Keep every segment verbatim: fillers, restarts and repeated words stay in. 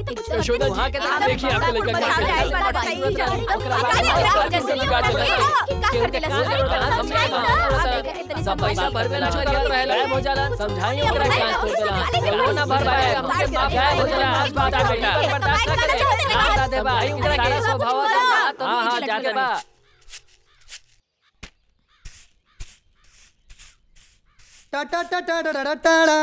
यशोदा वहाँ के तरफ देखिए आपको लेकर सब पैसा भर में लगा के पहले हो जाला समझाइए ओकरा क्या वो ना भर पाए क्या हो जाला आज बात आ बेटा बर्दाश्त कर दे दे भाई ओकरा के स्वभाव हां हां जाते बा टा टा टा टा टा टा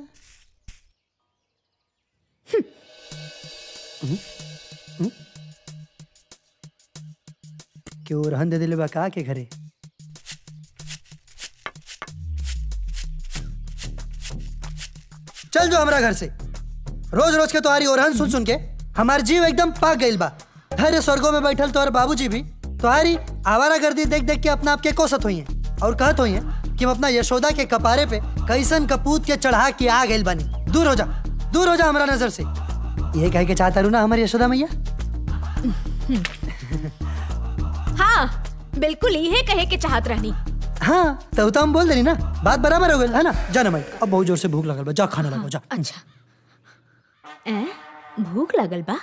क्यों रहन दे दिले बा का के घरे चल जो हमरा घर से रोज रोज के तुम्हारी ओरहन सुन सुन के हमार जीव एकदम पाक गइल बा। हरे स्वर्गों में बैठल तोहर बाबूजी भी तुम्हारी आवारागर्दी देख देख के अपना आपके कोसत हुई है और कहत हुई है कि हम अपना यशोदा के कपारे पे कैसन कपूत के चढ़ा के आ गइल बानी। दूर हो जा दूर हो जा हमारा नजर से। ये कह के चाहता रू ना हमारी यशोदा मैया? हाँ बिल्कुल ये कहे के चाहत रहनी। हाँ तो, तो हम बोल देनी ना बात बराबर हो गई है ना। जा ना भाई अब बहुत जोर से भूख लगल बा जा खाना लगाओ जा। अच्छा ए भूख लगल बा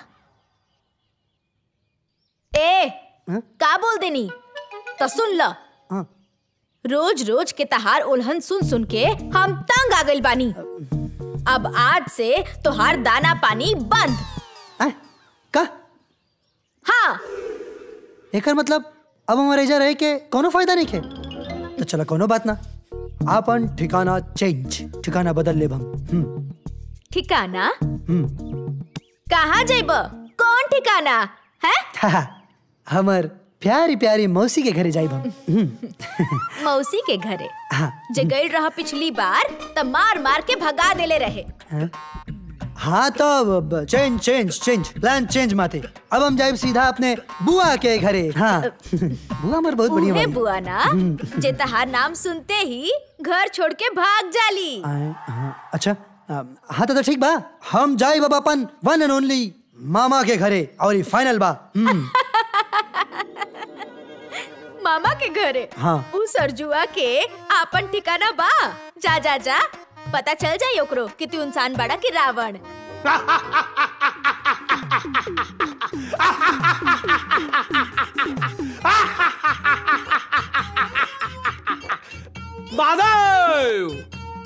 ए हा? का बोल देनी तो सुन ल। हाँ। रोज रोज के तहार उल्हन सुन सुन के हम तंग आ गइल बानी। अब आज से तोहार दाना पानी बंद। आ? का? हाँ एकर मतलब अब हमारे इजा रहे के कोनो फायदा नहीं खे तो चलो कोनो बात ना आपन ठिकाना चेंज ठिकाना बदल लेब हम। ठिकाना कहाँ जाइब कौन ठिकाना है? हमर प्यारी प्यारी मौसी के घरे जाइब हम। मौसी के घरे हाँ। जे गइल रहा पिछली बार त मार मार के भगा देले रहे। हाँ, हाँ तो change change change plan change माते अब हम जाइब सीधा अपने बुआ के घरे। हाँ बुआ हमार बहुत बढ़िया उहे बुआ ना जे तहार नाम सुनते ही घर छोड़ के भाग जाली। आ, हाँ, अच्छा हाँ तो, तो ठीक बा हम जाइब अब अपन वन एंड ओनली मामा के घरे और फाइनल बा। मामा के घरे हाँ। उ सरजुआ के आपन ठिकाना बा। जा जा जा पता चल जाई ओकरो कि तू इंसान बड़ा कि रावण। महादेव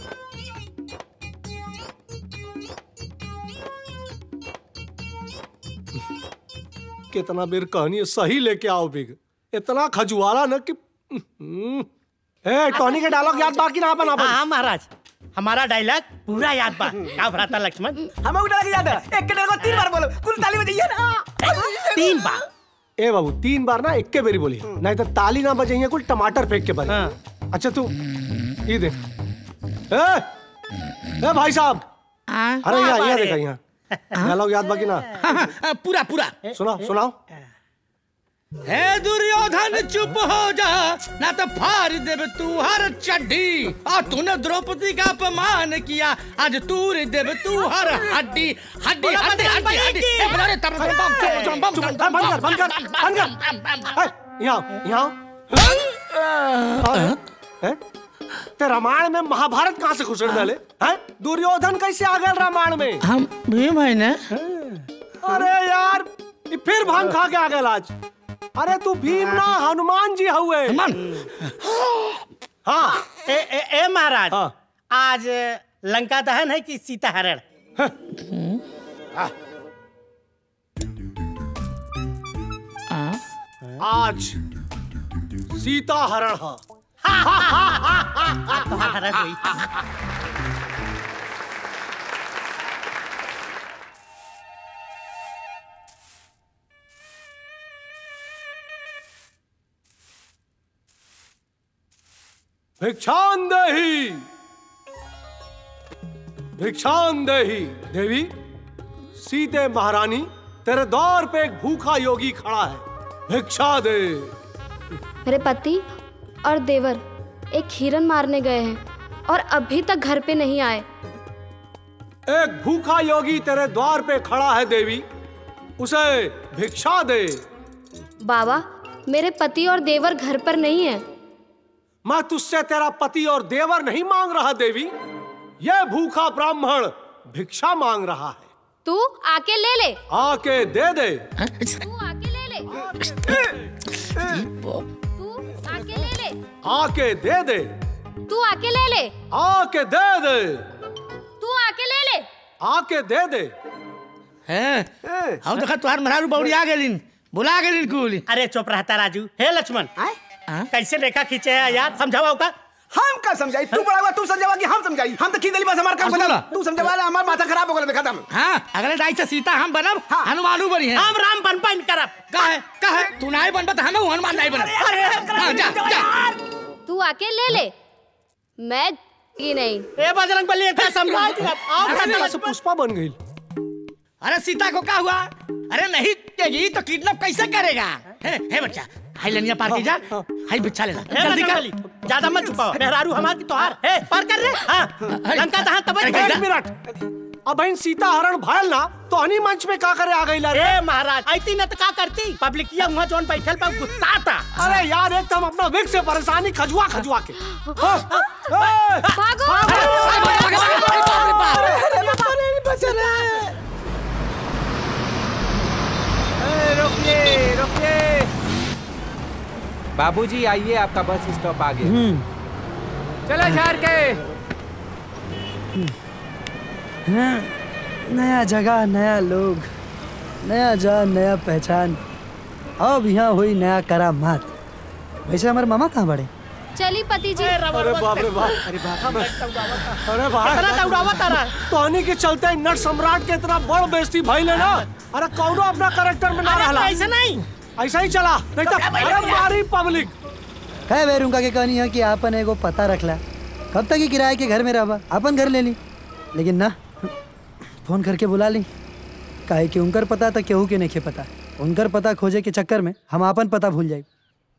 कितना बेर कहानी सही लेके आओ बिग इतना खजुआला न कि ए टॉनी के डायलॉग याद बाकी ना बना। हाँ महाराज हमारा डायलॉग पूरा याद बा। क्या भ्राता लक्ष्मण हमें डायलॉग याद है। एक के डायलॉग तीन बार बोलो कुल ताली बजाइए ना। तीन बार ए बाबू तीन बार ना एक के बेरी बोली नहीं तो ताली ना बजाइए कुल टमाटर फेंक के बने। हाँ। अच्छा तू ये देख ए, ए भाई साहब अरे यहाँ यहाँ देखा यहाँ डायलॉग याद बाकी ना पूरा पूरा सुनाओ सुनाओ। हे दुर्योधन चुप हो जा ना तो फाड़ देव तू हर चड्डी। और तूने द्रौपदी का अपमान किया आज तूर देव तू हर हड्डी हड्डी हड्डी हड्डी हड्डी। बंद कर बंद कर बंद कर यहाँ यहाँ ते रामायण में महाभारत कहाँ से घुसड़ डाले हैं? दुर्योधन कैसे आ गए रामायण में? हम भीम है ना। अरे यार फिर भांग खा के आ गए आज। अरे तू भीम ना हनुमान जी हुए। हनुमान हाँ ए ए, ए महाराज हाँ। आज लंका दहन है कि सीता हरण? आज सीता हरण है। हरण हुई। भिक्षान देहि भिक्षान देहि। देवी सीते महारानी तेरे द्वार पे एक भूखा योगी खड़ा है भिक्षा दे। मेरे पति और देवर एक हिरन मारने गए हैं और अभी तक घर पे नहीं आए। एक भूखा योगी तेरे द्वार पे खड़ा है देवी उसे भिक्षा दे। बाबा मेरे पति और देवर घर पर नहीं है। मैं तुझसे तेरा पति और देवर नहीं मांग रहा देवी। यह भूखा ब्राह्मण भिक्षा मांग रहा है। तू आके ले ले। आके दे दे। तू आके ले ले। तू आके ले ले। आके दे दे। तू आके ले ले। आके दे दे। तू आके ले ले। आके दे दे। हैं हम देखा तुहार मरारू बौड़ी आ गेलिन, बुला गेलिन कुल। अरे चुप रहता राजू। हे लक्ष्मण कैसे रेखा खींचे है यार, समझावा का। हम का समझाई, तू बड़ा हुआ तू समझावा कि हम समझाई। हम तो खींच बस हमार काम बना, तू समझावा हमार माथा खराब हो गल खत्म। हां अगले दाई से सीता हम बनब, हनुमानू बनी है। हम राम बन पाइन करब। काहे काहे तू नहीं बनबा त हम हनुमान नहीं बनब। अरे जा जा तू आके ले ले। मैं की नहीं। ए बजरंग बली एक समझा दिया। आओ से पुष्पा बन गई। अरे सीता को क्या हुआ? अरे नहीं तेगी तो किडनैप कैसे करेगा? है है बच्चा, हाई लनिया पार की जा, हाई बिच्छा ले ला जल्दी कर। ज्यादा मत छुपाओ, मेहरारू हमारी तोहार है, पार कर रे। हां लंका तहां तब एक मिनट। अब बहन सीता हरण भयल ना तो हनी मंच में का करे आ गई ला रे। ए महाराज ऐती न त का करती, पब्लिकिया वहां जोन बैठल पर गुस्सा था। अरे यार एक तो हम अपना विक से परेशानी खजुआ खजुआ के। भागो। रुकिए रुकिए। बाबूजी आइए, आपका बस स्टॉप आ गया। चलो झार के। नया जगह, नया लोग, नया जान, नया पहचान। अब यहाँ हुई नया करामात। वैसे हमारे मामा कहाँ बड़े? चली पति जी। अरे बाप रे बाप। अरे बाप अरे भाई इतना उड़ावा तारा। तोहनी के चलते नट सम्राट के इतना बड़ बेइज्जती भइले ना। अरे कौनो अपना कैरेक्टर में ना रहला। ऐसा नहीं, ऐसा ही चला नहीं तो अरे मारी पब्लिक। कहे बेरुंका के कहनी है कि आपन एगो पता रखला, कब तक ही किराए के घर में रहबा, अपन घर ले ली। लेकिन ना फोन करके बुला ली, काहे कि उनकर पता तक केहू के नहीं खे पता। उनकर पता खोजे के चक्कर में हम अपन पता भूल जाए।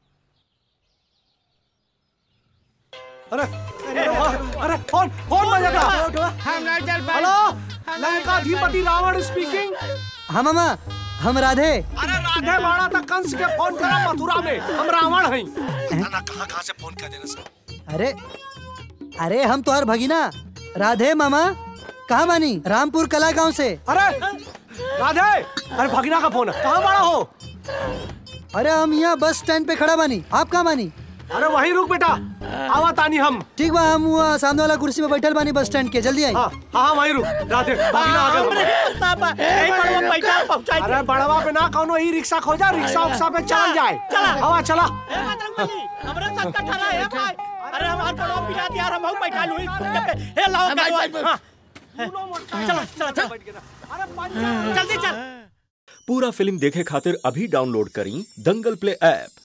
अरे अरे फोन फोन बजेगा। हम नहीं चल पाए। हेलो लंकाधिपति रावण स्पीकिंग। हाँ मामा, हम राधे। अरे राधे बाड़ा तक कंस के फोन करा मथुरा में, हम रावण हैं। ना कहां कहां से फोन कर देना सर। अरे अरे हम तो हर भगीना राधे मामा। कहाँ बानी? रामपुर कला गांव से। अरे राधे, अरे भगीना का फोन है, कहाँ बड़ा हो? अरे हम यहाँ बस स्टैंड पे खड़ा बानी, आप कहाँ बानी? अरे वहीं रुक बेटा, आवा तानी हम। ठीक बा, हम वहाँ सामने वाला कुर्सी पे बैठल बानी बस स्टैंड के, जल्दी आई। हाँ हाँ वहीं रुक। राधे भगीना आ गया। अरे बड़वा पे ना कौनो ही रिक्शा खोजा, रिक्शा उक्सा पे चल जाए। हवा चला। अरे हमारे बड़वा पिला दिया, हम बैठा लुई पे। ए लाओ गाड़ी। चला चला चला जल्दी चल। पूरा फिल्म देखे खातिर अभी डाउनलोड करी दंगल प्ले ऐप।